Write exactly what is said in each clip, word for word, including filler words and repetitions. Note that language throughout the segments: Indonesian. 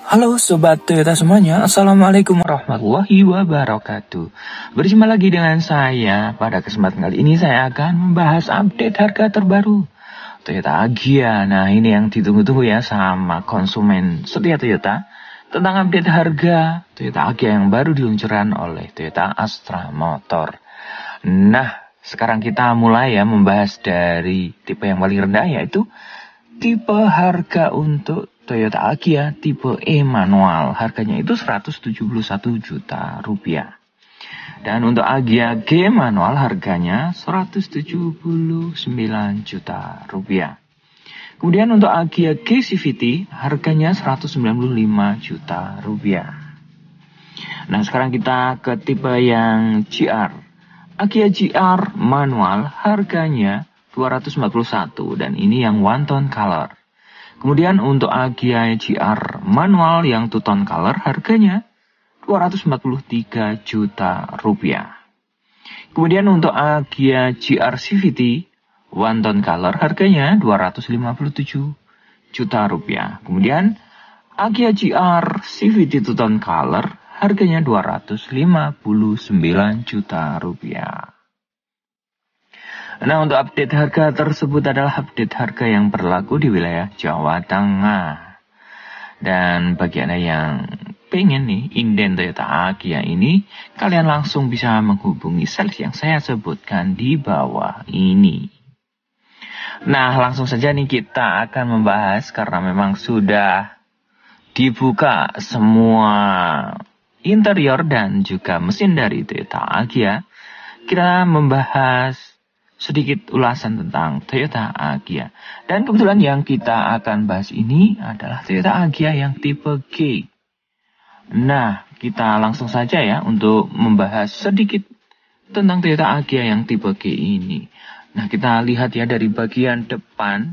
Halo Sobat Toyota semuanya, Assalamualaikum warahmatullahi wabarakatuh. Berjumpa lagi dengan saya. Pada kesempatan kali ini saya akan membahas update harga terbaru Toyota Agya. Nah, ini yang ditunggu-tunggu ya sama konsumen setia Toyota, tentang update harga Toyota Agya yang baru diluncurkan oleh Toyota Astra Motor. Nah, sekarang kita mulai ya membahas dari tipe yang paling rendah, yaitu tipe harga untuk Toyota Agya tipe E manual. Harganya itu seratus tujuh puluh satu juta rupiah. Dan untuk Agya G manual harganya seratus tujuh puluh sembilan juta rupiah. Kemudian untuk Agya G C V T harganya seratus sembilan puluh lima juta rupiah. Nah, sekarang kita ke tipe yang G R. Agya G R manual harganya dua ratus empat puluh satu dan ini yang one tone color. Kemudian untuk Agya G R manual yang two tone color harganya dua ratus empat puluh tiga juta rupiah. Kemudian untuk Agya G R C V T one tone color harganya dua ratus lima puluh tujuh juta rupiah. Kemudian Agya G R C V T two tone color harganya dua ratus lima puluh sembilan juta rupiah. Nah, untuk update harga tersebut adalah update harga yang berlaku di wilayah Jawa Tengah. Dan bagi Anda yang pengen nih inden Toyota Agya ini, kalian langsung bisa menghubungi sales yang saya sebutkan di bawah ini. Nah, langsung saja nih kita akan membahas karena memang sudah dibuka semua interior dan juga mesin dari Toyota Agya. Kita membahas sedikit ulasan tentang Toyota Agya. Dan kebetulan yang kita akan bahas ini adalah Toyota Agya yang tipe G. Nah, kita langsung saja ya untuk membahas sedikit tentang Toyota Agya yang tipe G ini. Nah, kita lihat ya dari bagian depan.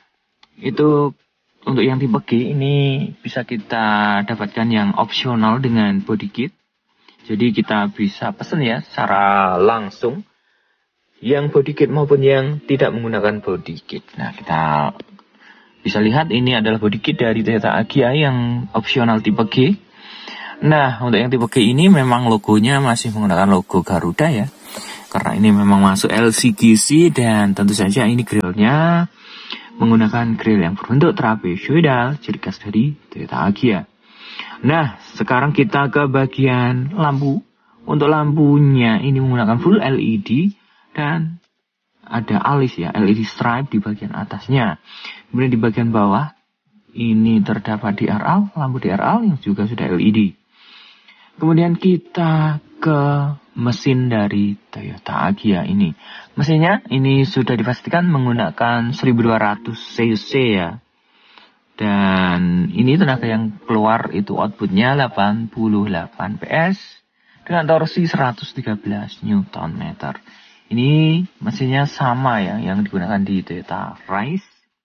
Itu untuk yang tipe G ini bisa kita dapatkan yang opsional dengan body kit. Jadi kita bisa pesan ya secara langsung yang body kit maupun yang tidak menggunakan body kit. Nah, kita bisa lihat ini adalah body kit dari Toyota Agya yang opsional tipe G. Nah, untuk yang tipe G ini memang logonya masih menggunakan logo Garuda ya. Karena ini memang masuk L C G C dan tentu saja ini grillnya menggunakan grill yang berbentuk trapezoidal, ciri khas dari Toyota Agya. Nah, sekarang kita ke bagian lampu. Untuk lampunya ini menggunakan full L E D. Dan ada alis ya, L E D stripe di bagian atasnya. Kemudian di bagian bawah, ini terdapat D R L, lampu D R L yang juga sudah L E D. Kemudian kita ke mesin dari Toyota Agya ini. Mesinnya ini sudah dipastikan menggunakan seribu dua ratus cc ya. Dan ini tenaga yang keluar itu outputnya delapan puluh delapan PS dengan torsi seratus tiga belas newton meter. Ini mesinnya sama ya yang digunakan di Toyota Rise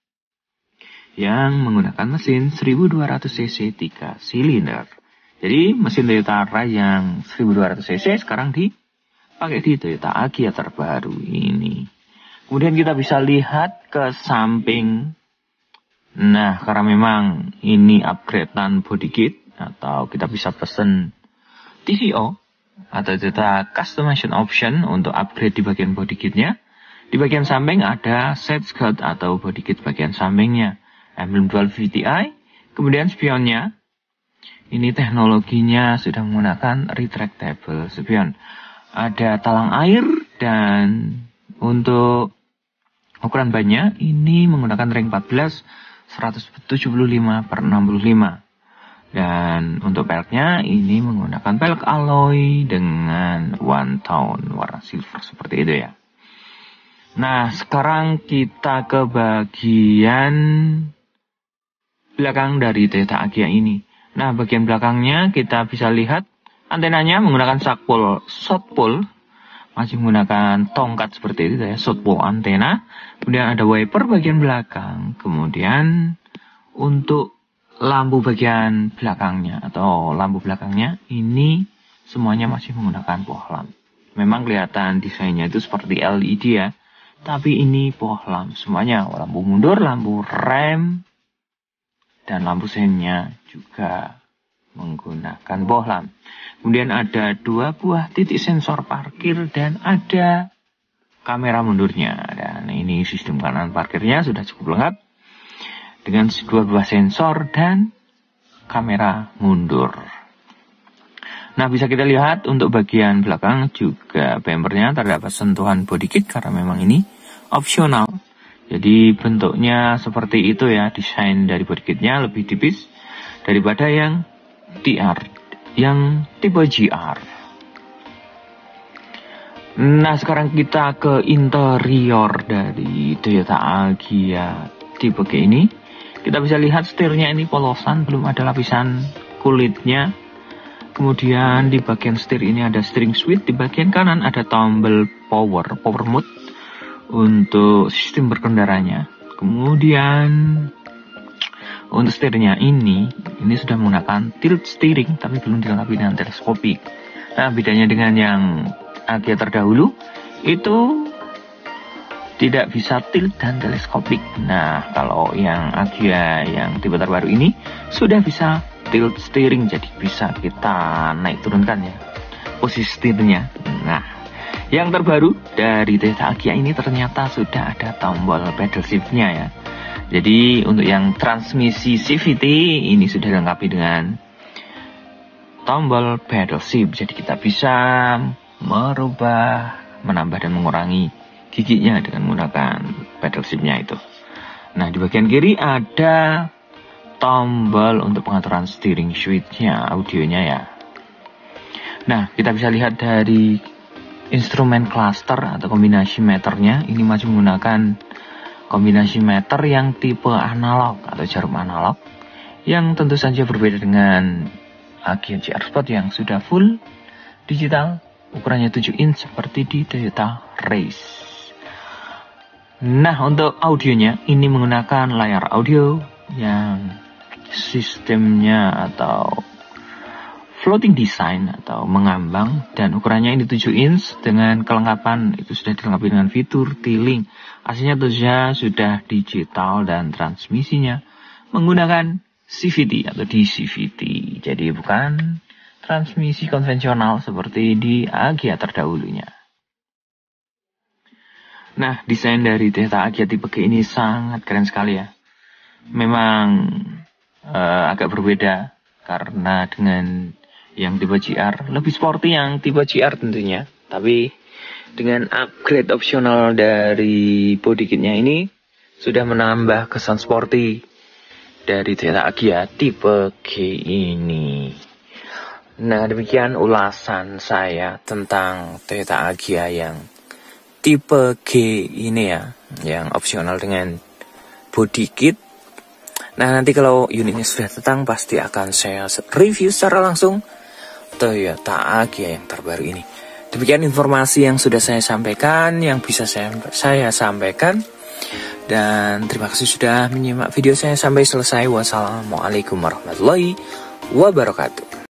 yang menggunakan mesin seribu dua ratus cc tiga silinder. Jadi mesin Toyota Rise yang seribu dua ratus cc sekarang dipakai di Toyota Agya terbaru ini. Kemudian kita bisa lihat ke samping. Nah, karena memang ini upgradean body kit atau kita bisa pesen T C O atau Toyota Customization Option untuk upgrade di bagian body kitnya. Di bagian samping ada set skirt atau body kit bagian sampingnya. Emblem dual V T I. Kemudian spionnya. Ini teknologinya sudah menggunakan retractable spion. Ada talang air dan untuk ukuran bannya ini menggunakan ring empat belas seratus tujuh puluh lima per enam puluh lima. Dan untuk peleknya ini menggunakan pelek alloy dengan one tone warna silver seperti itu ya. Nah, sekarang kita ke bagian belakang dari Toyota Agya ini. Nah, bagian belakangnya kita bisa lihat antenanya menggunakan shotpole, shotpole masih menggunakan tongkat seperti itu ya, shotpole antena. Kemudian ada wiper bagian belakang. Kemudian untuk lampu bagian belakangnya atau lampu belakangnya ini semuanya masih menggunakan pohlam. Memang kelihatan desainnya itu seperti L E D ya, tapi ini pohlam semuanya, lampu mundur, lampu rem, dan lampu seinnya juga menggunakan bohlam. Kemudian ada dua buah titik sensor parkir dan ada kamera mundurnya. Dan ini sistem kanan parkirnya sudah cukup lengkap dengan dua buah sensor dan kamera mundur. Nah, bisa kita lihat untuk bagian belakang juga bumpernya terdapat sentuhan body kit karena memang ini opsional. Jadi bentuknya seperti itu ya, desain dari body kitnya lebih tipis daripada yang T R, yang tipe G R. Nah, sekarang kita ke interior dari Toyota Agya tipe G ini. Kita bisa lihat setirnya ini polosan, belum ada lapisan kulitnya. Kemudian di bagian setir ini ada steering switch, di bagian kanan ada tombol power, power mode untuk sistem berkendaranya. Kemudian untuk setirnya ini, ini sudah menggunakan tilt steering, tapi belum dilengkapi dengan teleskopik. Nah, bedanya dengan yang Agya terdahulu, itu tidak bisa tilt dan teleskopik. Nah, kalau yang Agya yang tipe terbaru ini, sudah bisa tilt steering, jadi bisa kita naik turunkan ya, posisi setirnya. Nah, yang terbaru dari Toyota Agya ini ternyata sudah ada tombol pedal shift-nya ya. Jadi untuk yang transmisi C V T ini sudah dilengkapi dengan tombol pedal shift. Jadi kita bisa merubah, menambah dan mengurangi giginya dengan menggunakan pedal shift-nya itu. Nah, di bagian kiri ada tombol untuk pengaturan steering switch-nya, audionya ya. Nah, kita bisa lihat dari instrumen cluster atau kombinasi meternya, ini masih menggunakan kombinasi meter yang tipe analog atau jarum analog, yang tentu saja berbeda dengan Agya G R Sport yang sudah full digital, ukurannya tujuh inch seperti di Toyota Race. Nah, untuk audionya ini menggunakan layar audio yang sistemnya atau floating design atau mengambang, dan ukurannya ini tujuh inch dengan kelengkapan itu sudah dilengkapi dengan fitur T-Link. Aslinya tentunya sudah digital dan transmisinya menggunakan C V T atau D C V T. Jadi bukan transmisi konvensional seperti di Agya terdahulunya. Nah, desain dari Toyota Agya tipe G ini sangat keren sekali ya. Memang uh, agak berbeda karena dengan yang tipe G R lebih sporty yang tipe G R tentunya. Tapi dengan upgrade opsional dari body kitnya ini sudah menambah kesan sporty dari Toyota Agya tipe G ini. Nah, demikian ulasan saya tentang Toyota Agya yang tipe G ini ya, yang opsional dengan body kit. Nah, nanti kalau unitnya sudah datang pasti akan saya review secara langsung Toyota Agya yang terbaru ini. Demikian informasi yang sudah saya sampaikan, yang bisa saya, saya sampaikan. Dan terima kasih sudah menyimak video saya sampai selesai. Wassalamualaikum warahmatullahi wabarakatuh.